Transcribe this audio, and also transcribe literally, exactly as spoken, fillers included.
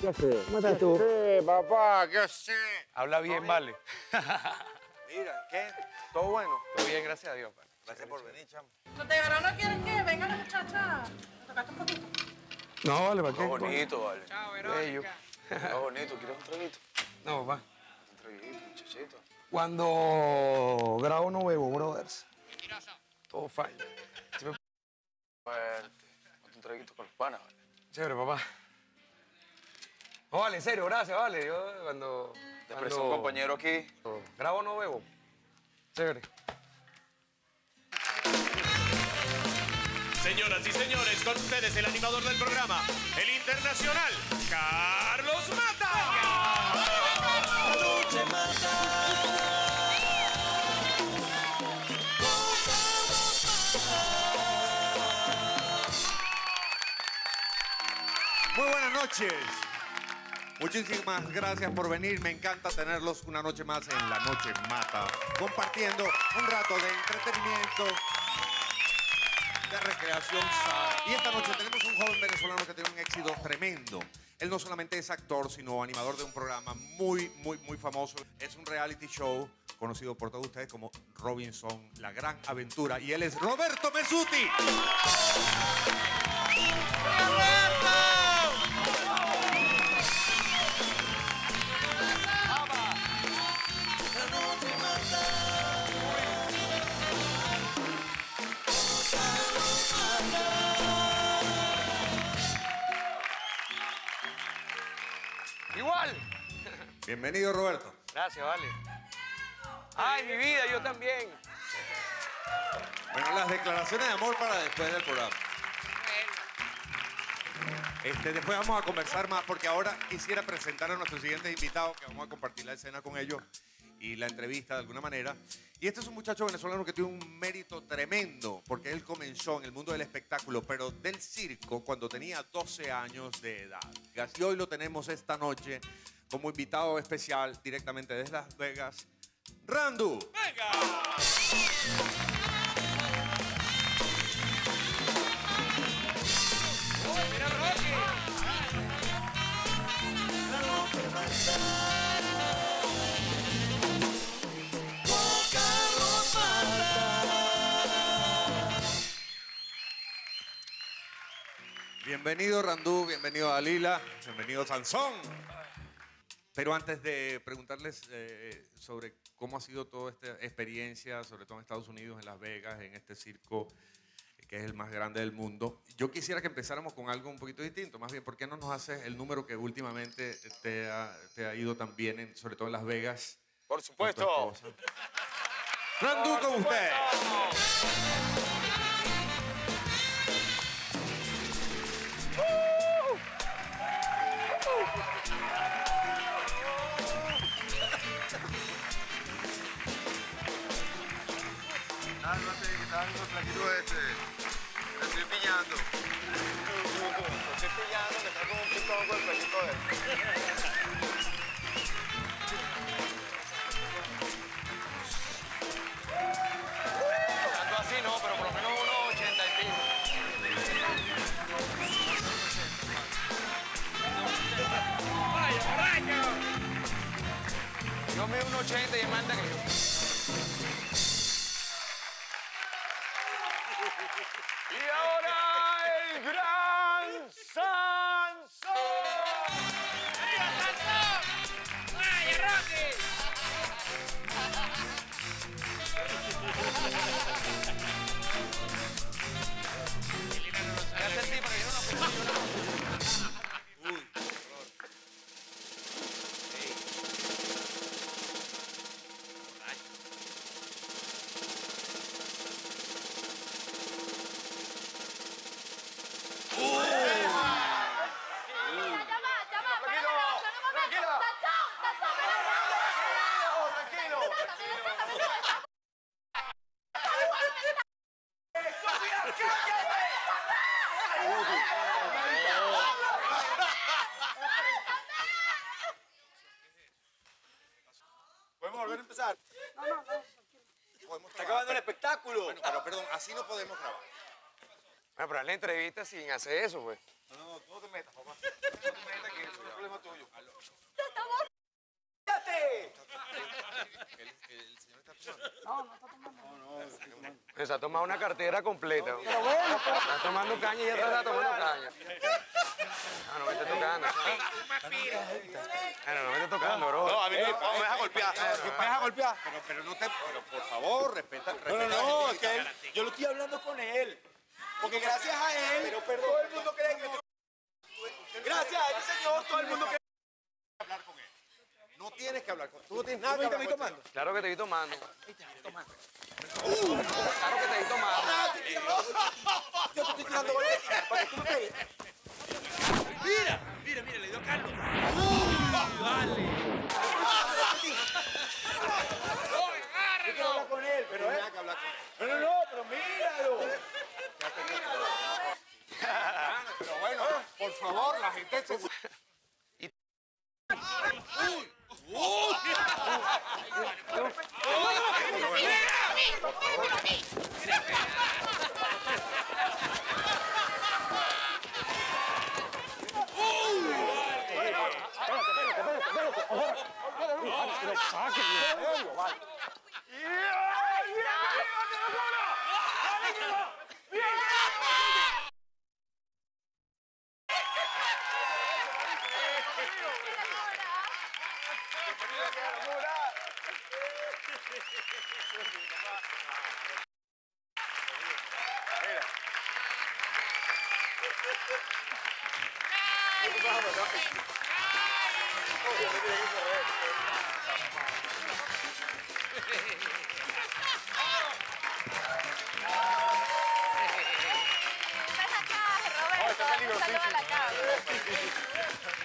¿Qué haces? ¿Cómo estás tú? Sí, papá, ¿qué haces? Habla bien, vale. Mira, ¿qué? ¿Todo bueno? Todo bien, gracias a Dios, vale. Gracias por venir, chamo. ¿De verdad no quieres que venga la muchacha? ¿Me tocaste un poquito? No, vale, ¿para qué? Todo bonito, vale. Chao, Verónica. Todo bonito. ¿Quieres un traguito? No, papá. Un traguito, muchachito. Cuando grabo no bebo, brothers. Todo falla. Fuerte. Ponte un traguito con los panas, vale. Chévere, papá. No, vale, en serio, gracias, vale. Yo cuando... Te presento un compañero aquí. cuando grabo no bebo. Chévere. Señoras y señores, con ustedes el animador del programa, el internacional, Carlos Mata. Muy buenas noches. Muchísimas gracias por venir. Me encanta tenerlos una noche más en La Noche Mata, compartiendo un rato de entretenimiento, de recreación sana. Y esta noche tenemos un joven venezolano que tiene un éxito tremendo. Él no solamente es actor, sino animador de un programa muy, muy, muy famoso. Es un reality show conocido por todos ustedes como Robinson, La Gran Aventura. Y él es Roberto Mesuti. Igual. Bienvenido, Roberto. Gracias, vale. Ay, mi vida, yo también. Bueno, las declaraciones de amor para después del programa. Este, después vamos a conversar más porque ahora quisiera presentar a nuestros siguientes invitados que vamos a compartir la escena con ellos y la entrevista de alguna manera. Y este es un muchacho venezolano que tiene un mérito tremendo porque él comenzó en el mundo del espectáculo, pero del circo cuando tenía doce años de edad. Y hoy lo tenemos esta noche como invitado especial directamente desde Las Vegas, Randu. ¡Venga! ¡Mira, Rocky! Bienvenido, Randu, bienvenido, Dalila, bienvenido, Sansón. Pero antes de preguntarles eh, sobre cómo ha sido toda esta experiencia, sobre todo en Estados Unidos, en Las Vegas, en este circo que es el más grande del mundo, yo quisiera que empezáramos con algo un poquito distinto. Más bien, ¿por qué no nos haces el número que últimamente te ha, te ha ido tan bien, en, sobre todo en Las Vegas? Por supuesto. Randu, con usted. Cálmate, que estás dando el flaquito este. Te estoy pillando. Te estoy pillando, que estás con un pitón con el flaquito este. Tanto así no, pero por lo menos unos ochenta y pico. ¡Vaya, borracho! Yo mido un ochenta y es más alta que yo. Y ahora el gran Sansón. ¡Viva Sansón! ¡Vaya, Rocky! Ya sentí, pero yo no puedo llorar. Uy, ¿Podemos volver a empezar? No, no, no. podemos Está acabando el espectáculo. Bueno, pero perdón, así no podemos grabar. Bueno, pero haz la entrevista sin hacer eso, pues. No, no, no te metas, papá. No te metas, que eso no es problema Se ha tomado una cartera completa. Pero bueno, pero... Está tomando caña y ya está tomando caña. No, no me esté tocando. Bueno, no me esté tocando, bro. No, a mí no, no me deja golpear. ¿Me vas a golpear? Pero, pero no te... Pero por favor, respeta... No, respeta no, no, es que él, yo lo estoy hablando con él. Porque gracias a él, todo el mundo cree que... Gracias a él, señor, todo el mundo cree... hablar con él. No tienes que hablar con él. Tú no tienes nada que ¿Te hablar vi con él. tomando? Claro que te vi tomando. Claro que te vi tomando. Yo te estoy tirando golpes para que tú me pegues. Mira, mira, mira, le dio a Carlos. ¡Uy, vale! Yo quiero hablar con él, pero No él... tienes nada que hablar con él. Pero no, pero míralo. Pero bueno, por favor, la gente se... Ven acá, Roberto, dame un saludo a la cámara.